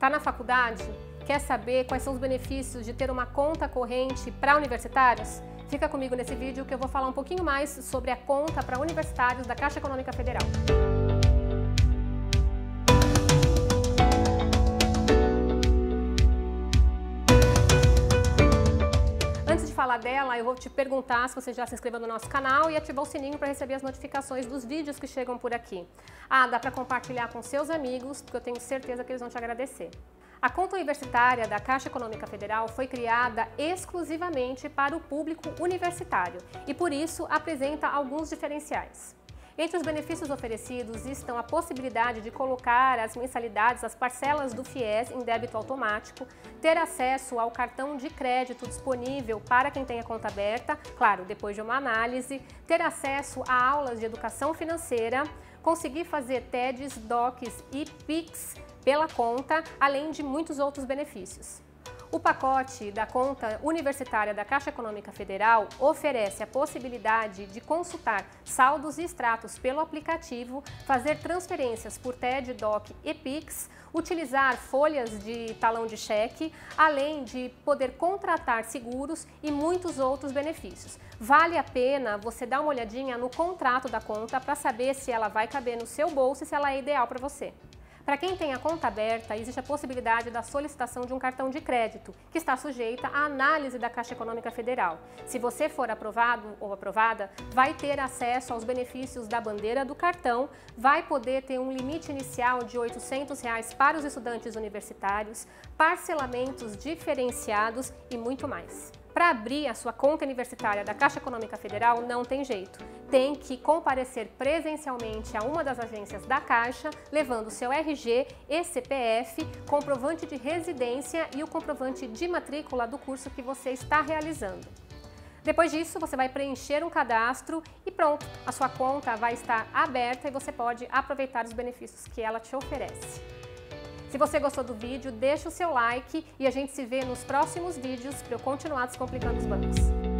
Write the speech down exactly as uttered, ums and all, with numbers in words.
Está na faculdade? Quer saber quais são os benefícios de ter uma conta corrente para universitários? Fica comigo nesse vídeo que eu vou falar um pouquinho mais sobre a conta para universitários da Caixa Econômica Federal. Antes de falar dela, eu vou te perguntar se você já se inscreveu no nosso canal e ativou o sininho para receber as notificações dos vídeos que chegam por aqui. Ah, dá para compartilhar com seus amigos, porque eu tenho certeza que eles vão te agradecer. A conta universitária da Caixa Econômica Federal foi criada exclusivamente para o público universitário e, por isso, apresenta alguns diferenciais. Entre os benefícios oferecidos estão a possibilidade de colocar as mensalidades, as parcelas do FIES em débito automático, ter acesso ao cartão de crédito disponível para quem tem a conta aberta, claro, depois de uma análise, ter acesso a aulas de educação financeira, conseguir fazer T E Ds, D O Cs e Pix pela conta, além de muitos outros benefícios. O pacote da conta universitária da Caixa Econômica Federal oferece a possibilidade de consultar saldos e extratos pelo aplicativo, fazer transferências por T E D, D O C e Pix, utilizar folhas de talão de cheque, além de poder contratar seguros e muitos outros benefícios. Vale a pena você dar uma olhadinha no contrato da conta para saber se ela vai caber no seu bolso e se ela é ideal para você. Para quem tem a conta aberta, existe a possibilidade da solicitação de um cartão de crédito, que está sujeita à análise da Caixa Econômica Federal. Se você for aprovado ou aprovada, vai ter acesso aos benefícios da bandeira do cartão, vai poder ter um limite inicial de oitocentos reais para os estudantes universitários, parcelamentos diferenciados e muito mais. Para abrir a sua conta universitária da Caixa Econômica Federal, não tem jeito. Tem que comparecer presencialmente a uma das agências da Caixa, levando seu R G e C P F, comprovante de residência e o comprovante de matrícula do curso que você está realizando. Depois disso, você vai preencher um cadastro e pronto, a sua conta vai estar aberta e você pode aproveitar os benefícios que ela te oferece. Se você gostou do vídeo, deixa o seu like e a gente se vê nos próximos vídeos para eu continuar descomplicando os bancos.